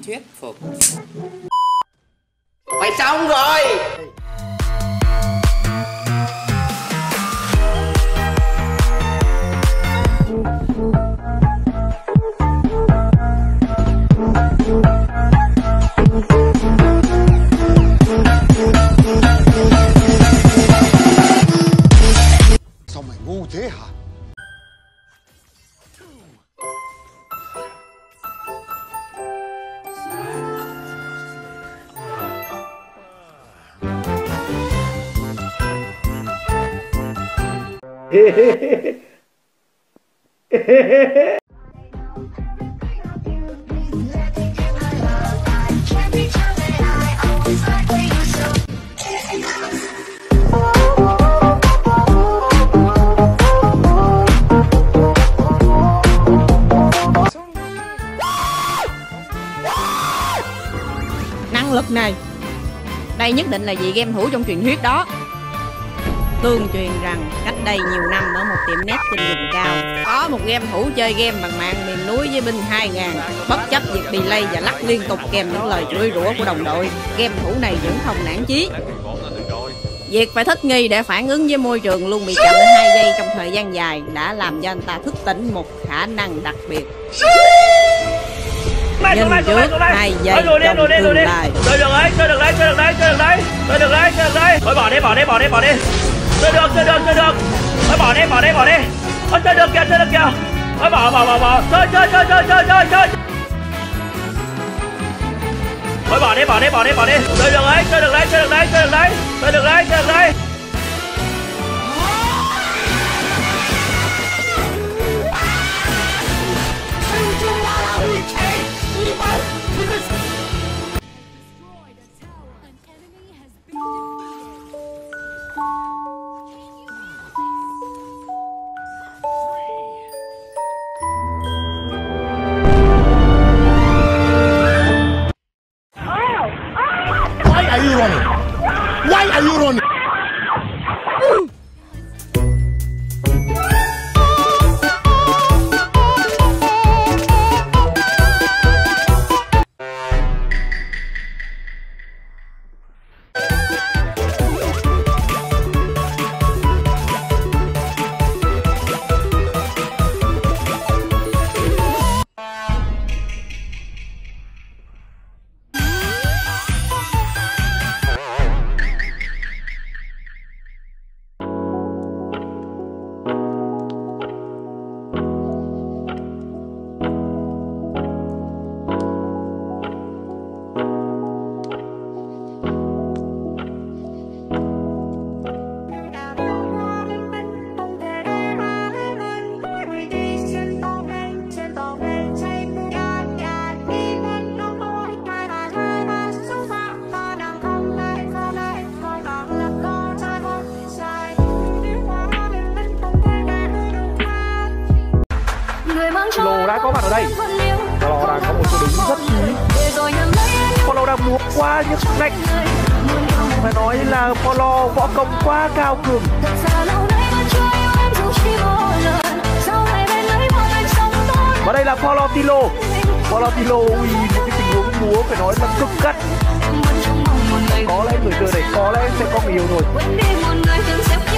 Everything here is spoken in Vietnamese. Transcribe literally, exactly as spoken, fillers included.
thuyết phục. Mày xong rồi. Sao mày ngu thế hả? Năng lực này, đây nhất định là vị game thủ trong truyền thuyết đó. Tương truyền rằng cách đây nhiều năm ở một tiệm net trên vùng cao, có một game thủ chơi game bằng mạng miền núi với binh hai ngàn, bất chấp việc delay và lắc liên tục kèm những lời chửi rủa của đồng đội. Game thủ này vẫn không nản chí. Việc phải thích nghi để phản ứng với môi trường luôn bị chậm hai giây trong thời gian dài đã làm cho anh ta thức tỉnh một khả năng đặc biệt. Nhân trước hai giây trong tương lai. Chơi được đấy, chơi được đấy, chơi được đấy, chơi được đấy, chơi được đấy, chơi được đấy. Thôi bỏ đi, bỏ đi, bỏ đi, bỏ đi. Chơi được, chơi được, chơi được. Thôi bỏ đi, bỏ đi, bỏ đi. Thôi chơi được kìa, chơi được kìa. Thôi bỏ, bỏ, bỏ, bỏ. Chơi, chơi, chơi, chơi, chơi, chơi, chơi. Thôi bỏ đi, bỏ đi, bỏ đi, bỏ đi. Chơi được đấy, chơi được đấy, chơi được đấy, chơi được đấy, chơi được đấy, chơi được đấy. Why are you running? Why are you running? Polo đã có mặt ở đây. Polo đang có một chỗ đứng rất quý. Polo đang múa qua những nách. Phải nói là Polo võ công quá cao cường. Và đây là Polo Tilo. Polo Tilo ui một cái tình huống múa phải nói là cực cắt. Có lẽ người chơi này có lẽ sẽ có người yêu rồi.